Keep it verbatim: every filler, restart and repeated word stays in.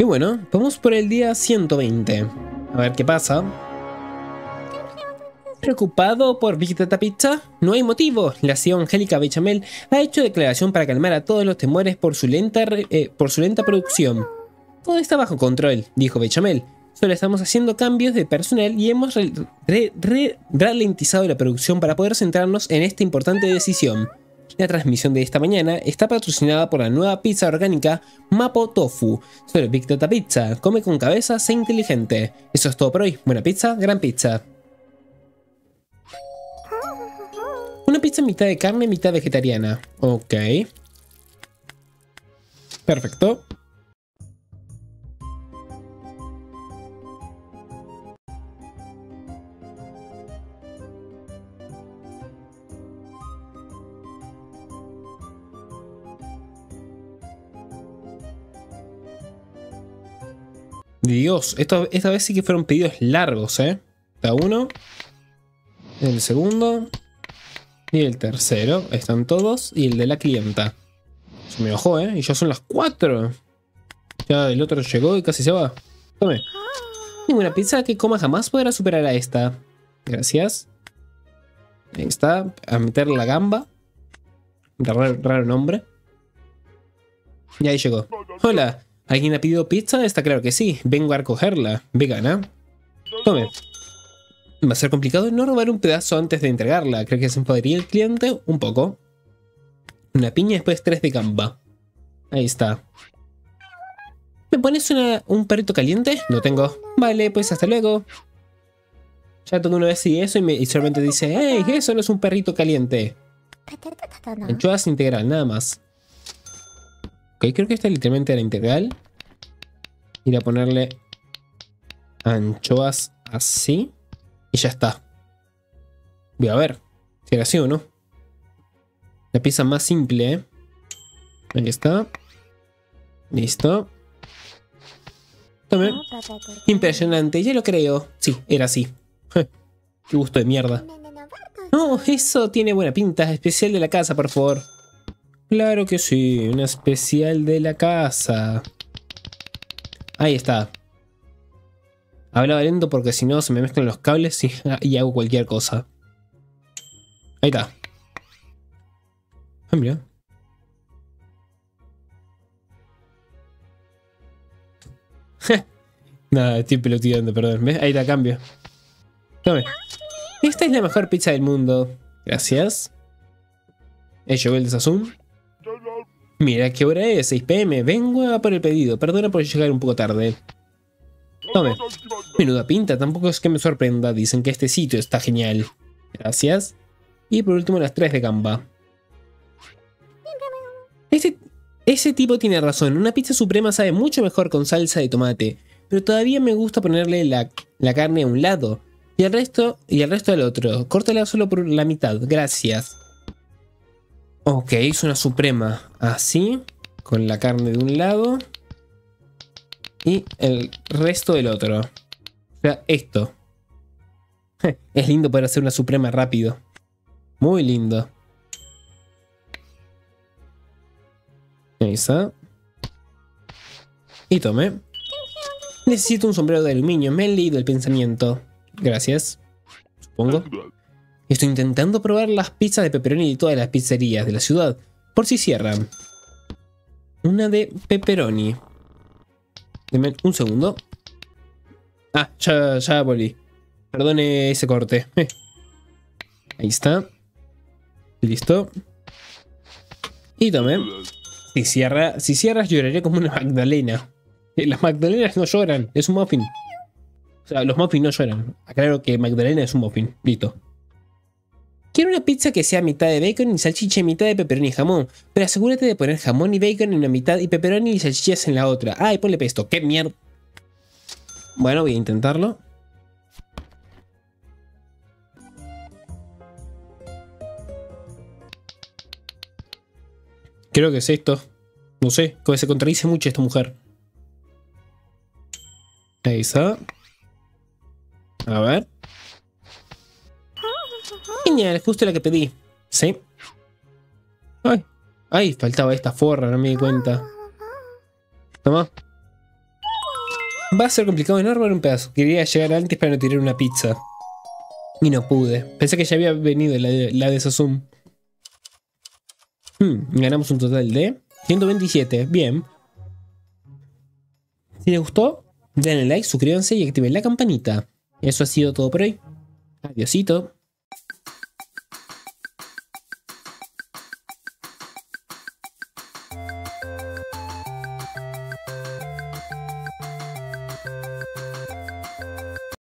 Y bueno, vamos por el día ciento veinte. A ver qué pasa. ¿Preocupado por Big Tata Pizza? No hay motivo. La C E O Angélica Bechamel ha hecho declaración para calmar a todos los temores por su lenta, eh, por su lenta producción. Todo está bajo control, dijo Bechamel. Solo estamos haciendo cambios de personal y hemos re re re ralentizado la producción para poder centrarnos en esta importante decisión. La transmisión de esta mañana está patrocinada por la nueva pizza orgánica Mapo Tofu. Solo Big Tata Pizza. Come con cabeza, sé inteligente. Eso es todo por hoy. Buena pizza, gran pizza. Una pizza mitad de carne, mitad vegetariana. Ok. Perfecto. Dios, esto, esta vez sí que fueron pedidos largos, ¿eh? Está uno. El segundo. Y el tercero. Ahí están todos. Y el de la clienta. Se me bajó, ¿eh? Y ya son las cuatro. Ya el otro llegó y casi se va. Tome. Ninguna pizza que coma jamás podrá superar a esta. Gracias. Ahí está. A meter la gamba. Raro, raro nombre. Y ahí llegó. Hola. ¿Alguien ha pedido pizza? Está claro que sí. Vengo a recogerla. Vegana. Tome. Va a ser complicado no robar un pedazo antes de entregarla. ¿Creo que se enfadaría el cliente? Un poco. Una piña y después tres de gamba. Ahí está. ¿Me pones una, un perrito caliente? No tengo. Vale, pues hasta luego. Ya todo uno decide eso y, me, y solamente dice: ¡Hey! Eso no es un perrito caliente. Anchoas integral, nada más. Ok, creo que esta literalmente era integral. Ir a ponerle anchoas así. Y ya está. Voy a ver si era así o no. La pieza más simple, ¿eh? Ahí está. Listo. Tome. Impresionante, ya lo creo. Sí, era así. Qué gusto de mierda. No, eso tiene buena pinta. Especial de la casa, por favor. Claro que sí, una especial de la casa. Ahí está. Hablaba lento porque si no se me mezclan los cables y, y hago cualquier cosa. Ahí está. Ah, mira. Nada, estoy peloteando, perdón. ¿Ves? Ahí está, cambio. Tome. Esta es la mejor pizza del mundo. Gracias. Ahí llegó el desazón. Mira qué hora es, seis p m Vengo a por el pedido. Perdona por llegar un poco tarde. Tome. Menuda pinta, tampoco es que me sorprenda. Dicen que este sitio está genial. Gracias. Y por último las tres de gamba. Este, ese tipo tiene razón. Una pizza suprema sabe mucho mejor con salsa de tomate. Pero todavía me gusta ponerle la, la carne a un lado. Y el resto, y el resto al otro. Córtala solo por la mitad. Gracias. Ok, es una suprema. Así. Con la carne de un lado. Y el resto del otro. O sea, esto. Es lindo poder hacer una suprema rápido. Muy lindo. Ahí está. Y tome. Necesito un sombrero de aluminio. Me he leído el pensamiento. Gracias. Supongo. Estoy intentando probar las pizzas de pepperoni de todas las pizzerías de la ciudad. Por si cierran. Una de pepperoni. Deme un segundo. Ah, ya, ya volví. Perdone ese corte. Eh. Ahí está. Listo. Y tome. Si, cierra, si cierras lloraré como una Magdalena. Las Magdalenas no lloran. Es un muffin. O sea, los muffins no lloran. Aclaro que Magdalena es un muffin. Listo. Quiero una pizza que sea mitad de bacon y salchicha y mitad de pepperoni y jamón. Pero asegúrate de poner jamón y bacon en una mitad y pepperoni y salchichas en la otra. Ah, y ponle pesto. ¡Qué mierda! Bueno, voy a intentarlo. Creo que es esto. No sé, como se contradice mucho esta mujer. Ahí está. A ver. Genial, justo la que pedí. Sí. Ay, ay, faltaba esta forra, no me di cuenta. Toma. Va a ser complicado en armar un pedazo. Quería llegar antes para no tirar una pizza. Y no pude. Pensé que ya había venido la de, la de Sasum. Hmm, ganamos un total de ciento veintisiete. Bien. Si les gustó, denle like, suscríbanse y activen la campanita. Eso ha sido todo por hoy. Adiósito.